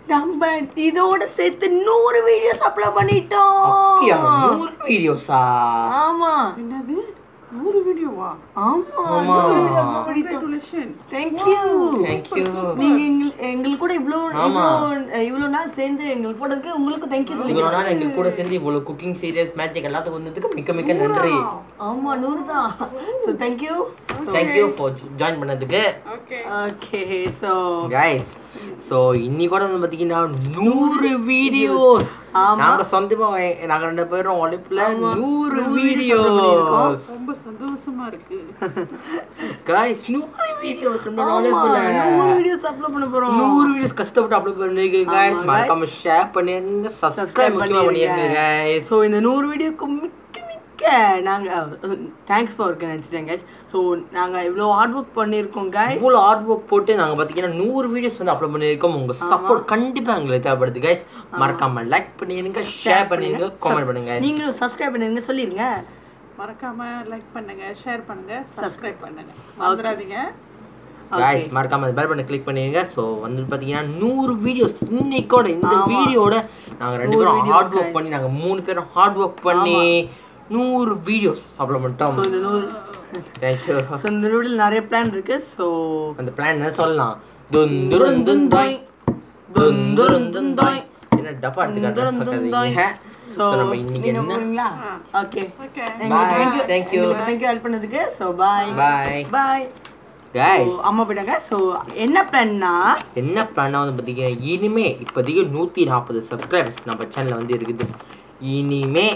நம்ம இதோட சேர்த்து 100 வீடியோஸ் அப்லோட் பண்ணிட்டோம். 100 வீடியோஸா? ஆமா. என்னது 100 வீடியோவா? ஆமா. 100 வீடியோ அப்லோட் பண்ணிட்டோம். Thank you. நீங்க எங்களுக்கு கூட இவ்வளவு நாள் சேர்ந்து எங்களுக்கு போட்டதுக்கு உங்களுக்கு thank you சொல்லுங்க. இவ்வளவு நாள் எங்க கூட சேர்ந்து இவ்வளவு குக்கிங் சீரியஸ் மேஜிக் எல்லாத்துக்கும் வந்ததுக்கு மிக்க மிக்க நன்றி. ஆமா 100 தான். So thank you for join பண்ணதுக்கு. Okay so guys so இன்னி கூட வந்து பாத்தீங்கன்னா 100 வீடியோஸ் நாங்க சொந்தமா நாங்க ரெண்டு பேரும் உழைப்புல 100 வீடியோஸ் ரொம்ப சந்தோஷமா இருக்கு. guys 100 வீடியோஸ் நம்ம உழைப்புல 100 வீடியோஸ் அப்லோட் பண்ண போறோம். 100 வீடியோஸ் கஷ்டப்பட்டு அப்லோட் பண்ணிருக்கீங்க guys. மறக்காம ஷேர் பண்ணிருங்க, சப்ஸ்கிரைப் பண்ணிருங்க guys. சோ இந்த 100 வீடியோக்கு நாங்க தேங்க்ஸ் ஃபார் நினைச்சிட்டேன் guys. ஸோ நாங்க இவ்வளோ ஹார்ட் ஒர்க் பண்ணியிருக்கோம் guys. இவ்வளோ ஹார்ட் ஒர்க் போட்டு நாங்கள் பார்த்தீங்கன்னா 100 வீடியோஸ் வந்து அப்லோட் பண்ணியிருக்கோம். உங்கள் சப்போர்ட் கண்டிப்பாக எங்களுக்கு தேவைப்படுது guys. மறக்காம லைக் பண்ணிருங்க, ஷேர் பண்ணிருங்க, கமெண்ட் பண்ணுங்க. நீங்களும் சப்ஸ்கிரைப் பண்ணிருங்க சொல்லிருங்க. மறக்காம லைக் பண்ணுங்க, ஷேர் பண்ணுங்க, சப்ஸ்கிரைப் பண்ணுங்க, மறந்துடாதீங்க guys. மறக்காம பெல் பட்டனை கிளிக் பண்ணிருங்க. ஸோ வந்து பார்த்தீங்கன்னா 100 வீடியோஸ் இன்னைக்கோட இந்த வீடியோட நாங்கள் ரெண்டு பேரும் ஹார்ட் ஒர்க் பண்ணி நாங்கள் 3 பேரும் ஹார்ட் ஒர்க் பண்ணி 100 வீடியோஸ் அப்லோட் பண்ணிட்டோம். ஸோ இந்த 100 தேங்க்யூ. ஸோ இந்த நூடில் நிறைய பிளான் இருக்கு. ஸோ அந்த பிளான் என்ன சொல்லலாம்? துந்துருந்துந்தாய் துந்துருந்துந்தாய் என்ன டப்பா எடுத்துக்காட்டுங்க. ஸோ நம்ம இன்னைக்கு என்ன ஓகே தேங்க்யூ ஹெல்ப் பண்ணதுக்கு. So bye bye guys. அம்மா போயிட்டாங்க. ஸோ என்ன பிளான்னா வந்து பார்த்தீங்கன்னா இனிமே இப்போதைக்கு 140 சப்ஸ்கிரைபர்ஸ் நம்ம சேனலில் வந்து இருக்குது. இனிமே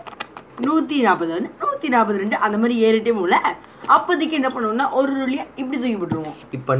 140 142 அந்த மாதிரி ஏறிட்டே போகல. அப்போதைக்கு என்ன பண்ணுவோம்னா ஒரு வெள்ளியை இப்படி தூக்கி போட்டுருவோம். இப்போ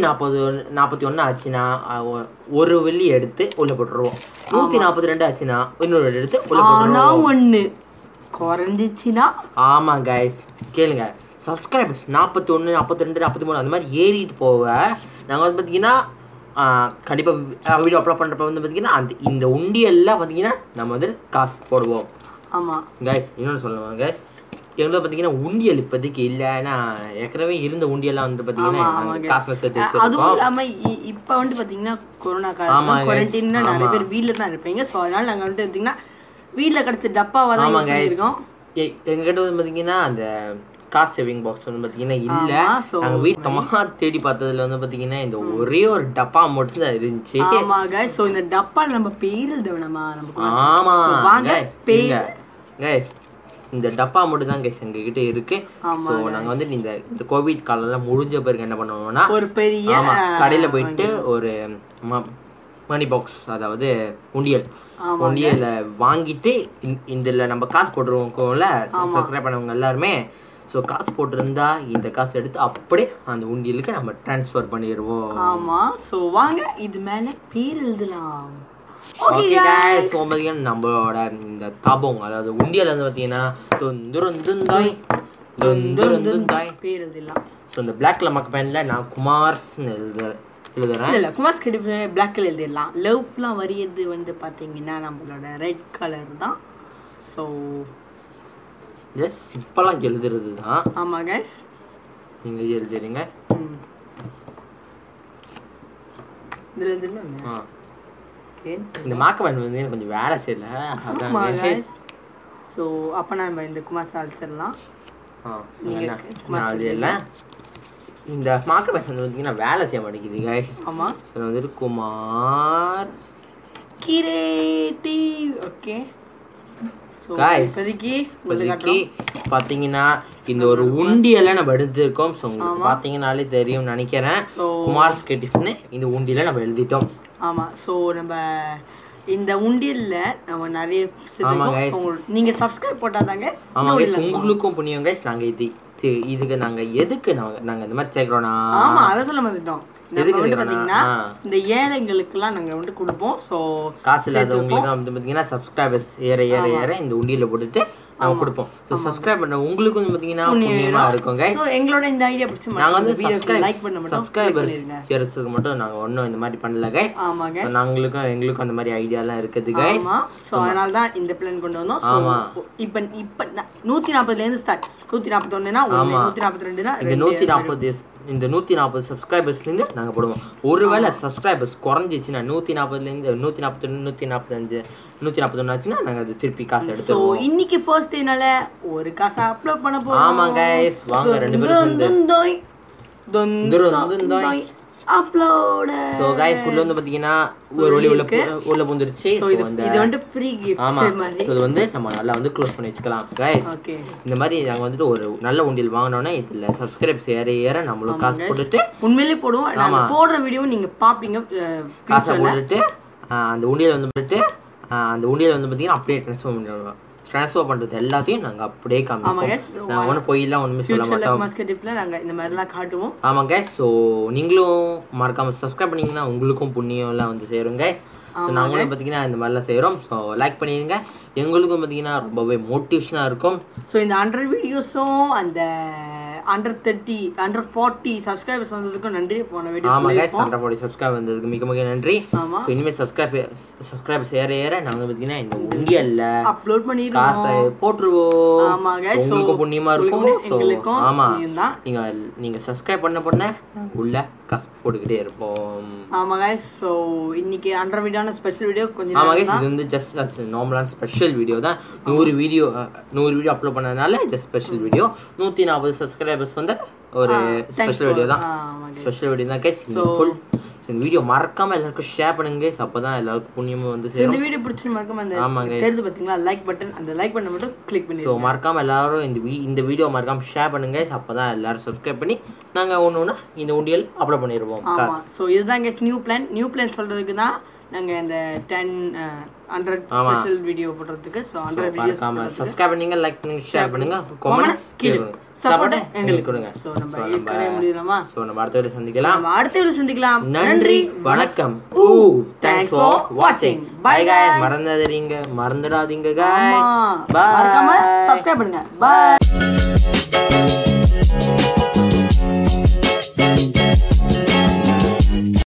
141 ஆச்சுன்னா ஒரு வெள்ளி எடுத்து உள்ள போட்டுருவோம். 142 ஆச்சுன்னா இன்னொரு வெள்ளி எடுத்து உள்ள போட்டுருவோம். ஆனால் ஒன்று குறைஞ்சிச்சுன்னா ஆமாம் guys கேளுங்க. சப்ஸ்கிரைபர்ஸ் 41 42 43 அந்த மாதிரி ஏறிட்டு போக நாங்கள் வந்து பார்த்தீங்கன்னா கண்டிப்பாக வீடியோ அப்லோட் பண்ணுறப்ப வந்து பார்த்தீங்கன்னா இந்த உண்டியெல்லாம் பார்த்தீங்கன்னா நம்ம வந்து காசு போடுவோம். ஆமாம் guys இன்னொன்று சொல்லுவாங்க guys. எங்களுக்கு பார்த்தீங்கன்னா உண்டியல் இப்போதைக்கு இல்லை. ஏன்னா ஏற்கனவே இருந்த உண்டியெல்லாம் வந்து பார்த்தீங்கன்னா காசு சேர்த்து வச்சிருக்கோம். அதுவும் இல்லாமல் இப்போ வந்து பார்த்தீங்கன்னா கொரோனா காலம் குவாரண்டைன்னா நிறைய பேர் வீட்டில் தான் இருப்பீங்க. ஸோ அதனால நாங்கள் வந்துட்டு பார்த்தீங்கன்னா வீட்டில் கிடச்ச டப்பாவாக தான் யூஸ் பண்ணியிருக்கோம். எங்ககிட்ட வந்து பார்த்தீங்கன்னா அந்த காசு சேவிங் பாக்ஸ் வந்து பார்த்தீங்கன்னா இல்லை. நாங்கள் வீட்டமாக தேடி பார்த்ததுல வந்து பார்த்தீங்கன்னா இந்த ஒரே ஒரு டப்பா மட்டும் தான் இருந்துச்சு. ஆமாம் guys. ஸோ இந்த டப்பா நம்ம பேர் வேணாமா? ஆமாம் வாங்க guys இந்த டப்பா மட்டும் தான் கைஸ் எங்ககிட்ட இருக்கு. ஸோ நாங்கள் வந்து இந்த கோவிட் காலம்லாம் முடிஞ்ச பிறகு என்ன பண்ணுவோம்னா ஒரு பெரிய கடையில் போயிட்டு ஒரு மணி பாக்ஸ் அதாவது உண்டியல் வாங்கிட்டு இதில் நம்ம காசு போட்டுருவோம்ல சப்ஸ்கிரைப் பண்ணவங்க எல்லாருமே. ஸோ காசு போட்டிருந்தா இந்த காசு எடுத்து அப்படியே அந்த உண்டியலுக்கு நம்ம ட்ரான்ஸ்ஃபர் பண்ணிடுவோம். ஆமாம். ஸோ வாங்க இது மேலே பேர் எழுதலாம். ஓகே गाइस ஸோ பார்த்தீங்கன்னா நம்மளோட இந்த தபோங் அதாவது உண்டியல் வந்து பார்த்தீங்கன்னா துந்துருந்துந்தாய் பேர் எழுதலாம். ஸோ இந்த பிளாக்ல மக்க பேனில் நான் குமார்ஸ்ன்னு எழுதுறேன். இல்லை குமார்ஸ் கிட்ட பிளாக்ல எழுதிடலாம். லவ்லாம் வரையிறது வந்து பார்த்தீங்கன்னா நம்மளோட ரெட் கலர் தான். ஸோ ஜஸ்ட் சிம்பிளாக எழுதுறது தான். ஆமாம் கைஸ் நீங்கள் எழுதுறீங்க. இதில் எழுதுனா இந்த மார்க் பேன் வந்து எனக்கு கொஞ்சம் வேலை செய்யல. அதான் ஸோ அப்போ நம்ம இந்த குமார் அழைச்சிடலாம். இந்த மார்க் பேன் வந்து பார்த்தீங்கன்னா வேலை செய்ய மாட்டேங்குது கைஸ். ஆமாம் இதில் வந்துட்டு குமார் கிரியேட்டிவ். ஓகே இப்போதைக்கு பார்த்தீங்கன்னா இந்த ஒரு உண்டியெல்லாம் நம்ம எடுத்துருக்கோம். ஸோ உங்களுக்கு பார்த்தீங்கன்னாலே தெரியும் நினைக்கிறேன். குமார்ஸ் கிரியேட்டிவ்னு இந்த உண்டியெல்லாம் நம்ம எழுதிட்டோம். ஆமாம். ஸோ நம்ம இந்த உண்டியல்ல நம்ம நிறைய நீங்க சப்ஸ்கிரைப் போட்டாதாங்க. ஆமாம் உங்களுக்கும் புண்ணியம் கைஸ். நாங்கள் இதுக்கு நாங்கள் எதுக்கு நாங்கள் இந்த மாதிரி சேர்க்குறோன்னா ஆமாம் அதை சொல்ல வந்துட்டோம். பார்த்தீங்கன்னா இந்த ஏழைங்களுக்குலாம் நாங்கள் வந்து கொடுப்போம். ஸோ காசு இல்லாதவங்களுக்கு வந்து பார்த்தீங்கன்னா சப்ஸ்கிரைபர்ஸ் ஏற இந்த உண்டியில் போட்டுட்டு நாங்க கொடுப்போம். சோ சப்ஸ்கிரைப் பண்ண உங்களுக்கு வந்து பாத்தீங்கன்னா புண்ணியமா இருக்கும் गाइस. சோ எங்களோட இந்த ஐடியா பிடிச்ச நாங்க வந்து சப்ஸ்கிரைப் லைக் பண்ண மட்டும் சப்ஸ்கிரைபர்ஸ் சேரஸ்க்கு மட்டும் நாங்க ஒண்ணும் இந்த மாதிரி பண்ணல गाइस. ஆமா गाइस. நாங்களுக்கும் எங்களுக்கும் அந்த மாதிரி ஐடியாலாம் இருக்குது गाइस. ஆமா. சோ அதனால தான் இந்த பிளான் கொண்டு வந்தோம். சோ இப்போ 140 ல இருந்து ஸ்டார்ட். 141 னா 1 142 னா இந்த 140 இந்த 140 சப்ஸ்கிரைபர்ஸ்லேருந்து நாங்கள் போடுவோம். ஒருவேளை சப்ஸ்கிரைபர்ஸ் குறைஞ்சிச்சுன்னா 140லேருந்து 141 145 141 ஆச்சுன்னா நாங்கள் அது திருப்பி காசு எடுத்துருவோம். இன்னைக்கு ஃபர்ஸ்ட் டேனால ஒரு காசை அப்லோட் பண்ண போறோம். ஆமாம் கைஸ், வாங்க 2 பேரும் சேர்ந்து அப்லோட். சோ गाइस உள்ள வந்து பாத்தீங்கன்னா ஒரு ஒளி உள்ள பூந்துருச்சு. சோ இது வந்து ஃப்ரீ கிஃப்ட் மாதிரி. சோ இது வந்து நம்ம நல்லா வந்து க்ளோஸ் பண்ணி வச்சுக்கலாம் गाइस. ஓகே, இந்த மாதிரி நாங்க வந்துட்டு ஒரு நல்ல உண்டியல் வாங்குனோனே இதுல சப்ஸ்கிரைப்ஸ் ஏற நம்மளும் காசு போட்டுட்டு உண்மையிலே போடுவோம். நாங்க போடுற வீடியோ நீங்க பாப்பீங்க. காசு போட்டுட்டு அந்த உண்டியல் வந்து பாத்தீங்கன்னா அப்படியே ட்ரான்ஸ்ஃபர் பண்றது எல்லாத்தையும் நாங்க அப்படியே காமிப்போம். நாங்க ஒன்றும் பொய்யெல்லாம் ஒண்ணுமே சொல்ல மாட்டோம். நாங்க இந்த மாதிரிலாம் காட்டுவோம். ஆமா கைஸ். ஸோ நீங்களும் மறக்காம சப்ஸ்கிரைப் பண்ணீங்கன்னா உங்களுக்கும் புண்ணியம் எல்லாம் வந்து சேரும் கைஸ். ஸோ நாங்களும் பார்த்தீங்கன்னா இந்த மாதிரிலாம் செய்கிறோம். ஸோ லைக் பண்ணிடுங்க. எங்களுக்கும் பார்த்தீங்கன்னா ரொம்பவே மோட்டிவேஷனாக இருக்கும். ஸோ இந்த 100 வீடியோஸும் அந்த அண்டர் 40 சப்ஸ்கிரைபர்ஸ் வந்ததுக்கும் நன்றி. போன வீடியோ ஆமாம் கைஸ், 140 சப்ஸ்கிரைப் வந்ததுக்கு மிக மிக நன்றி. ஸோ இனிமேல் சப்ஸ்கிரைபர்ஸ் ஏற நாங்கள் பார்த்தீங்கன்னா இந்த உண்டியல்ல அப்லோட் பண்ணிடுவோம், காசை போட்டுருவோம். ஆமாம் கைஸ், உங்களுக்கும் புண்ணியமாக இருக்கும். ஸோ ஆமாம், நீங்கள் நீங்கள் சப்ஸ்கிரைப் பண்ண உள்ள காசு போட்டுக்கிட்டே இருப்போம். ஆமாம் கைஸ். ஸோ இன்னைக்கு 100 வீடியோன ஸ்பெஷல் வீடியோ கொஞ்சம். ஆமாம் கைஸ், இது வந்து ஜஸ்ட் நார்மலான ஸ்பெஷல் வீடியோ தான். 100 வீடியோ அப்லோட் பண்ணதுனால ஜஸ்ட் ஸ்பெஷல் வீடியோ. 140 சப்ஸ்கிரைபர்ஸ் வந்து ஒரு ஸ்பெஷல் வீடியோ தான். ஸ்பெஷல் வீடியோ தான் கைஸ். ஃபுல் இந்த வீடியோ மறக்காம எல்லாருக்கும் ஷேர் பண்ணுங்க. அப்பதான் எல்லாருக்கும் புண்ணியமும் வந்து சேரும். இந்த வீடியோ பிடிச்சி மறக்காம அந்த தெரிஞ்சு பாத்தீங்களா லைக் பட்டன், அந்த லைக் பட்டன் மட்டும் கிளிக் பண்ணி. ஸோ மறக்காம எல்லாரும் இந்த வீடியோ மறக்காம ஷேர் பண்ணுங்க. அப்பதான் எல்லாரும் சப்ஸ்கிரைப் பண்ணி நாங்க ஒன்று இந்த உண்டியல் அப்லோட் பண்ணிடுவோம். ஸோ இதுதான் கைஸ் நியூ பிளான் சொல்றதுக்கு தான் நாங்க இந்த 100 ஸ்பெஷல் வீடியோ போடுறதுக்கு. ஸோ 100 வீடியோஸ் சப்ஸ்கிரைப் பண்ணுங்க, லைக் பண்ணுங்க, ஷேர் பண்ணுங்க, கமெண்ட் கீழே சப்போர்ட் எங்களுக்கு கொடுங்க. ஸோ நம்ம முடியலாமா? ஸோ நம்ம அடுத்த வீடியோ சந்திக்கலாம். நன்றி, வணக்கம். தேங்க்ஸ் ஃபார் வாட்சிங். Bye guys. மறந்துடாதீங்க गाइस. மறக்காம சப்ஸ்கிரைப் பண்ணுங்க. பை.